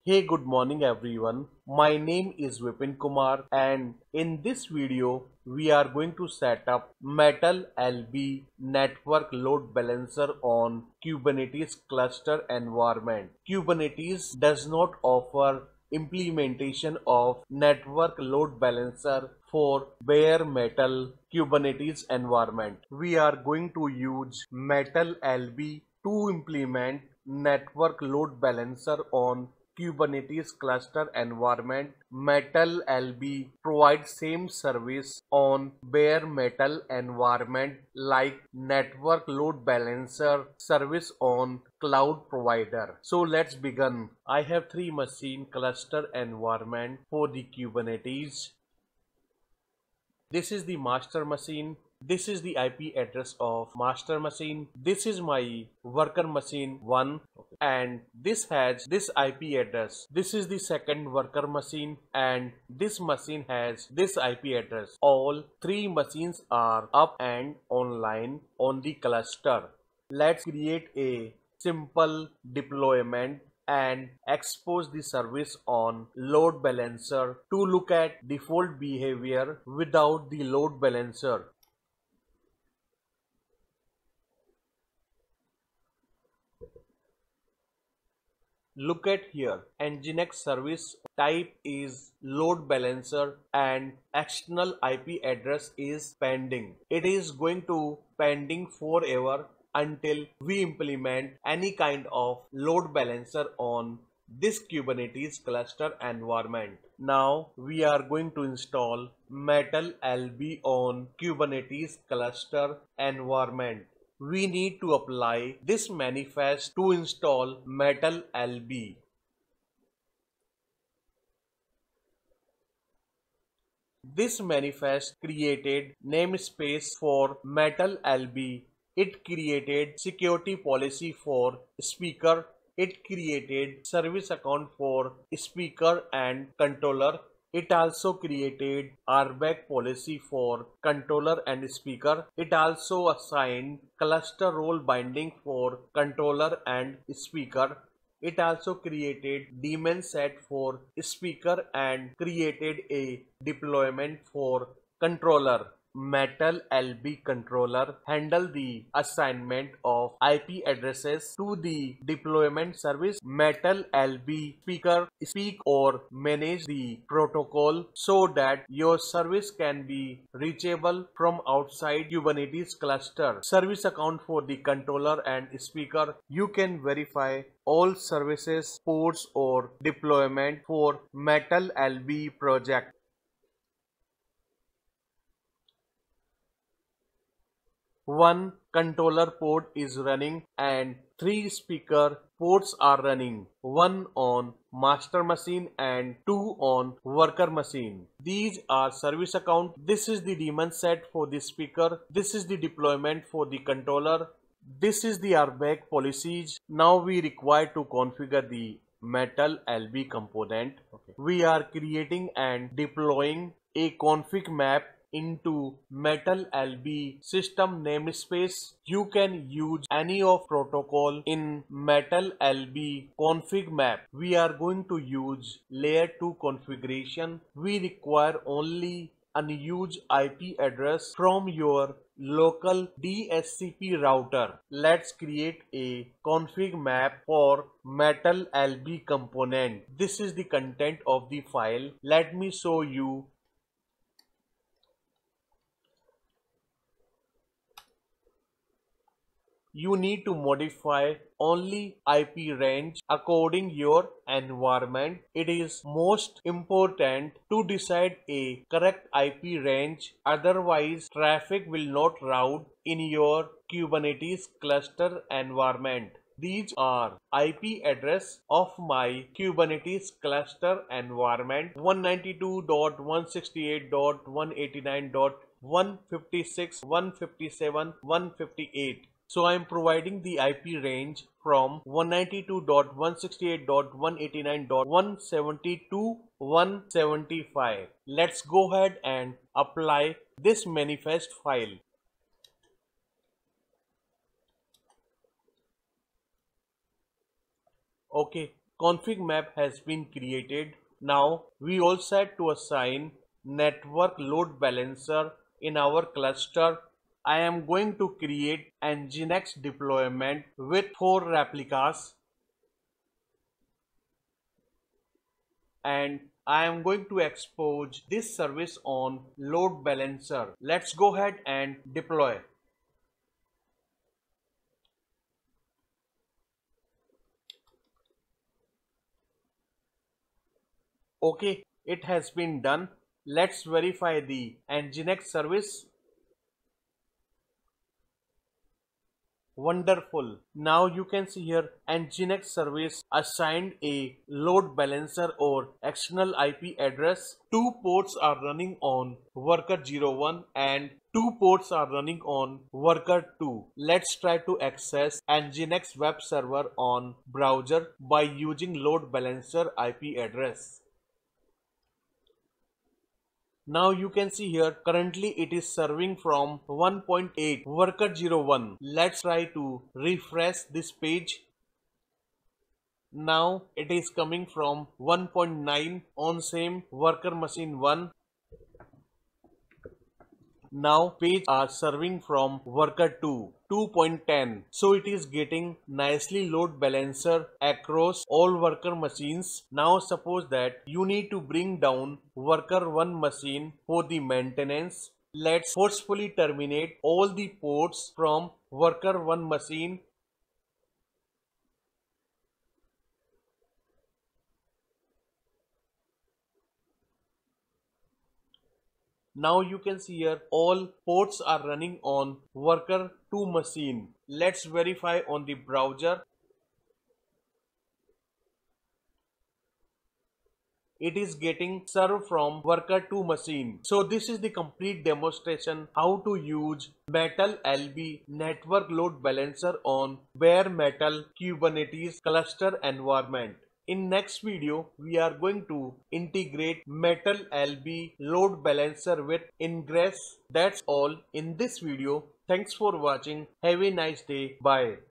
Hey, good morning everyone. My name is Vipin Kumar and in this video we are going to set up Metal LB network load balancer on Kubernetes cluster environment. Kubernetes does not offer implementation of network load balancer for bare metal Kubernetes environment. We are going to use Metal LB to implement network load balancer on Kubernetes cluster environment. Metal LB provides same service on bare metal environment like network load balancer service on cloud provider. So let's begin. I have three machine cluster environment for the Kubernetes. This is the master machine. This is the IP address of master machine. This is my worker machine 1 and this has this IP address. This is the second worker machine and this machine has this IP address. All three machines are up and online on the cluster. Let's create a simple deployment and expose the service on load balancer to look at default behavior without the load balancer. Look at here, Nginx service type is load balancer and external IP address is pending. It is going to pending forever until we implement any kind of load balancer on this Kubernetes cluster environment. Now we are going to install Metal LB on Kubernetes cluster environment. We need to apply this manifest to install Metal LB. This manifest created namespace for Metal LB. It created security policy for speaker. It created service account for speaker and controller. It also created RBAC policy for controller and speaker. It also assigned cluster role binding for controller and speaker. It also created daemon set for speaker and created a deployment for controller. Metal LB controller handle the assignment of IP addresses to the deployment service. Metal LB speaker speak or manage the protocol so that your service can be reachable from outside Kubernetes cluster. Service account for the controller and speaker. You can verify all services, ports or deployment for Metal LB project. One controller port is running and three speaker ports are running, one on master machine and two on worker machine. These are service account. This is the daemon set for the speaker. This is the deployment for the controller. This is the RBAC policies. Now we require to configure the Metal LB component. We are creating and deploying a config map into Metal LB system namespace. You can use any of protocol in Metal LB config map. We are going to use layer 2 configuration. We require only unused IP address from your local DHCP router. Let's create a config map for Metal LB component. This is the content of the file. Let me show you. You need to modify only IP range according your environment. It is most important to decide a correct IP range, otherwise traffic will not route in your Kubernetes cluster environment. These are IP address of my Kubernetes cluster environment 192.168.189.156, 157, 158. So I am providing the IP range from 192.168.189.170 to 175. Let's go ahead and apply this manifest file. Okay, config map has been created. Now we all set to assign network load balancer in our cluster. I am going to create Nginx deployment with 4 replicas, and I am going to expose this service on load balancer. Let's go ahead and deploy. Okay, it has been done. Let's verify the Nginx service. Wonderful. Now you can see here Nginx service assigned a load balancer or external IP address. 2 ports are running on worker 01 and 2 ports are running on worker 2. Let's try to access Nginx web server on browser by using load balancer IP address. Now you can see here currently it is serving from 1.8 worker 01. Let's try to refresh this page. Now it is coming from 1.9 on same worker machine 1. Now page are serving from worker 2 2.10. So it is getting nicely load balancer across all worker machines. Now suppose that you need to bring down worker 1 machine for the maintenance. Let's forcefully terminate all the ports from worker 1 machine. Now you can see here all ports are running on worker 2 machine. Let's verify on the browser. It is getting served from worker 2 machine. So this is the complete demonstration how to use Metal LB network load balancer on bare metal Kubernetes cluster environment. In next video, we are going to integrate Metal LB load balancer with Ingress. That's all in this video. Thanks for watching. Have a nice day. Bye.